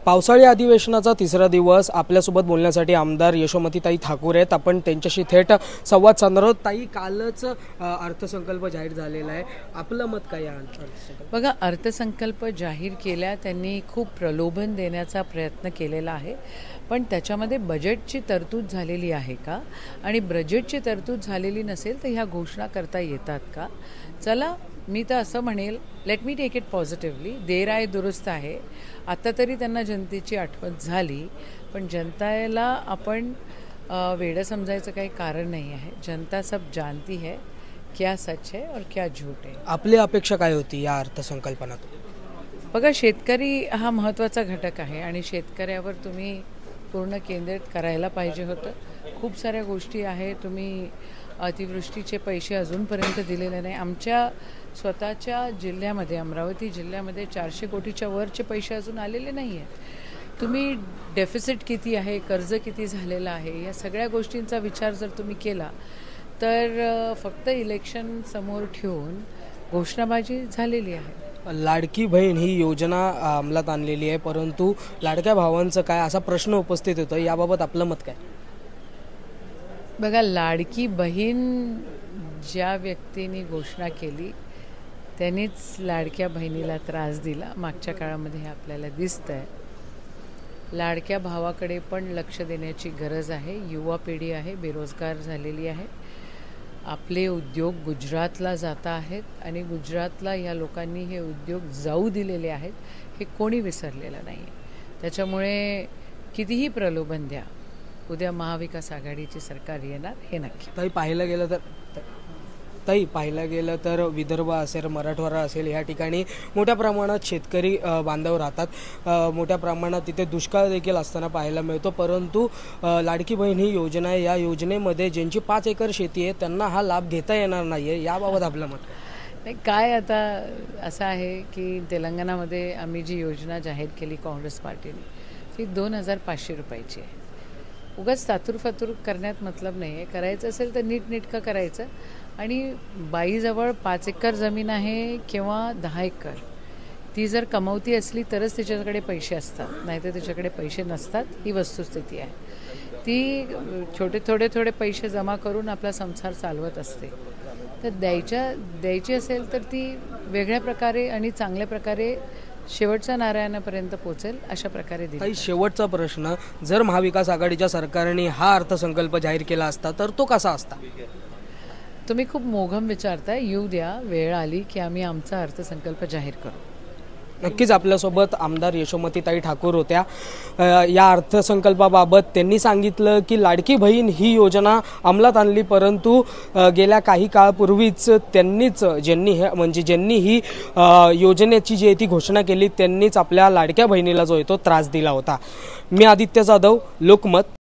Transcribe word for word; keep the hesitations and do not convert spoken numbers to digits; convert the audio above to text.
पावसाळी अधिवेशनाचा तिसरा दिवस आपल्यासोबत बोलण्यासाठी आमदार यशोमतीताई ठाकूर आहेत। आपण त्यांच्याशी थेट संवाद साधणार आहोत। ताई, कालच अर्थसंकल्प जाहीर झालेला आहे, आपलं मत काय आहे अर्थसंकल्प? बघा, अर्थसंकल्प जाहीर केला त्यांनी खूप प्रलोभन देण्याचा प्रयत्न केलेला आहे, पण त्याच्यामध्ये बजेटची तरतूद झालेली आहे का आणि बजेटची तरतूद झालेली नसेल तर ह्या घोषणा करता येतात का? चला, मी तर असं म्हणेल, let me take it positively, देर आहे दुरुस्त आहे। आता तरी त्यांना जनतेची आठवण झाली, पण जनतेला आपण वेडं समजायचं काही कारण नाही आहे। जनता सब जानती है क्या सच है और क्या झूठ है। आपली अपेक्षा काय होती या अर्थसंकल्पनातून? बघा, शेतकरी हा महत्त्वाचा घटक आहे आणि शेतकऱ्यावर तुम्ही पूर्ण केंद्रित करायला पाहिजे होतं। खूप साऱ्या गोष्टी आहे, तुम्ही अतिवृष्टीचे पैसे अजूनपर्यंत दिलेले नाही। आमच्या स्वतःच्या जिल्ह्यामध्ये, अमरावती जिल्ह्यामध्ये चारशे कोटीच्या वरचे पैसे अजून आलेले नाही आहेत। तुम्ही डेफिसिट किती आहे, कर्ज किती झालेलं आहे, या सगळ्या गोष्टींचा विचार जर तुम्ही केला तर फक्त इलेक्शन समोर ठेवून घोषणाबाजी झालेली आहे। लाडकी बहीण ही योजना अंमलात आणलेली आहे, परंतु लाडक्या भावांचं काय असा प्रश्न उपस्थित होतो, याबाबत आपलं मत काय? बघा, लाडकी बहीण ज्या व्यक्तीने घोषणा केली त्यांनीच लाडक्या बहिणीला त्रास दिला। मागच्या काळामध्ये हे आपल्याला दिसतं आहे। लाडक्या भावाकडे पण लक्ष देण्याची गरज आहे। युवा पिढी आहे, बेरोजगार झालेली आहे। आपले उद्योग गुजरातला जात आहेत आणि गुजरातला या लोकांनी हे उद्योग जाऊ दिलेले आहेत, हे कोणी विसरलेलं नाही आहे। त्याच्यामुळे कितीही प्रलोभन द्या, उद्या महाविकास आघाडीची सरकार येणार, हे नक्की। ताई, पाहायला गेलं तर ताई पाहायला गेलं तर विदर्भ असेल, मराठवाडा असेल, या ठिकाणी मोठ्या प्रमाणात शेतकरी बांधव राहतात। मोठ्या प्रमाणात तिथे दुष्काळ देखील असताना पाहायला मिळतो, परंतु लाडकी बहीण ही योजना आहे, या योजनेमध्ये ज्यांची पाच एकर शेती आहे त्यांना हा लाभ घेता येणार नाही आहे, याबाबत आपलं मत नाही? काय आता असं आहे की तेलंगणामध्ये आम्ही जी योजना जाहीर केली काँग्रेस पार्टीने, ती दोन हजार पाचशे रुपयाची आहे। उगाच तातूर फातूर करण्यात मतलब नाही आहे। करायचं असेल तर नीटनेटकं करायचं। आणि बाईजवळ पाच एकर जमीन आहे किंवा दहा एकर, ती जर कमवती असली तरच तिच्याकडे पैसे असतात, नाहीतर तिच्याकडे पैसे नसतात, ही वस्तुस्थिती आहे। ती छोटे थोडे थोडे पैसे जमा करून आपला संसार चालवत असते। तर द्यायच्या द्यायची असेल तर ती वेगळ्या प्रकारे आणि चांगल्या प्रकारे शेवटच्या नारायणापर्यंत पोहोचेल, अशा प्रकारे दिली। काही शेवटचा प्रश्न, जर महाविकास आघाडीच्या सरकारने हा अर्थसंकल्प जाहीर केला असता तर तो कसा असता? तुम्ही खूप मोघम विचारताय। येऊ द्या, वेळ आली की आम्ही आमचा अर्थसंकल्प जाहीर करू। नक्कीच आपल्यासोबत आमदार यशोमतीताई ठाकूर होत्या। या अर्थसंकल्पाबाबत त्यांनी सांगितलं की लाडकी बहीण ही योजना अंमलात आणली, परंतु गेल्या काही काळापूर्वीच त्यांनीच ज्यांनी हे म्हणजे ज्यांनी ही योजनेची जी आहे ती घोषणा केली त्यांनीच आपल्या लाडक्या बहिणीला जो आहे तो त्रास दिला होता। मी आदित्य जाधव, लोकमत।